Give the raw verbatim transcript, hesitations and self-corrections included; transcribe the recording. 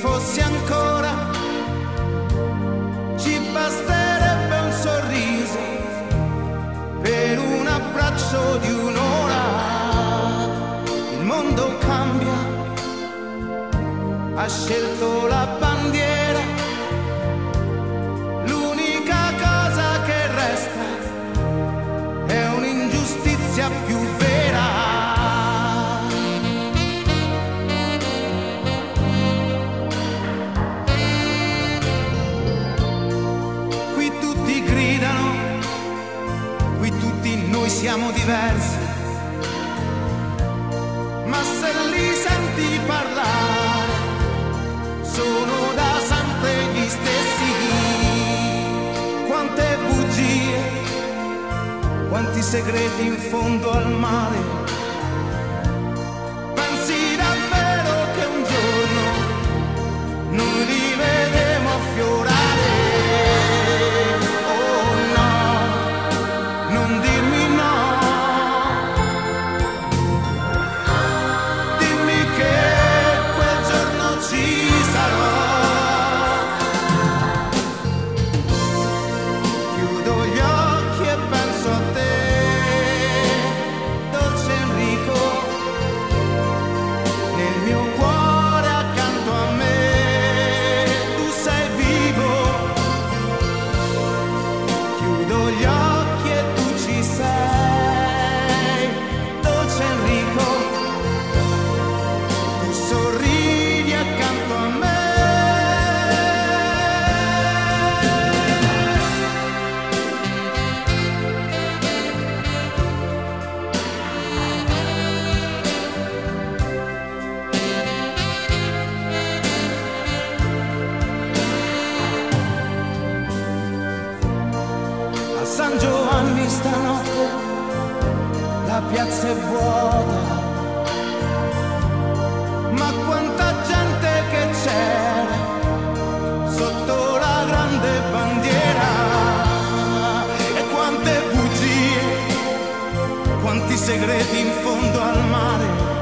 fossi ancora, ci basterebbe un sorriso per un abbraccio di un'ora. Il mondo cambia, ha scelto la bandiera, l'unica cosa che resta è un'ingiustizia più vera. Qui tutti gridano, qui tutti noi siamo diversi, ma se li senti parlare sono da sempre gli stessi. Quante bugie, quanti segreti in fondo al mare. Pensi davvero che un giorno noi li vedremo affiorare? Oh no, non dirmi no. Dimmi che quel giorno ci sarò. Chiudo gli occhi e penso a te, dolce Enrico, nel mio cuore accanto a me, tu sei vivo. Chiudo gli occhi e tu ci sei, dolce Enrico, tu sorridi accanto a me. A San Giovanni stanotte la piazza è vuota, ma quanta gente che c'era sotto la grande bandiera. E quante bugie, quanti segreti in fondo al mare.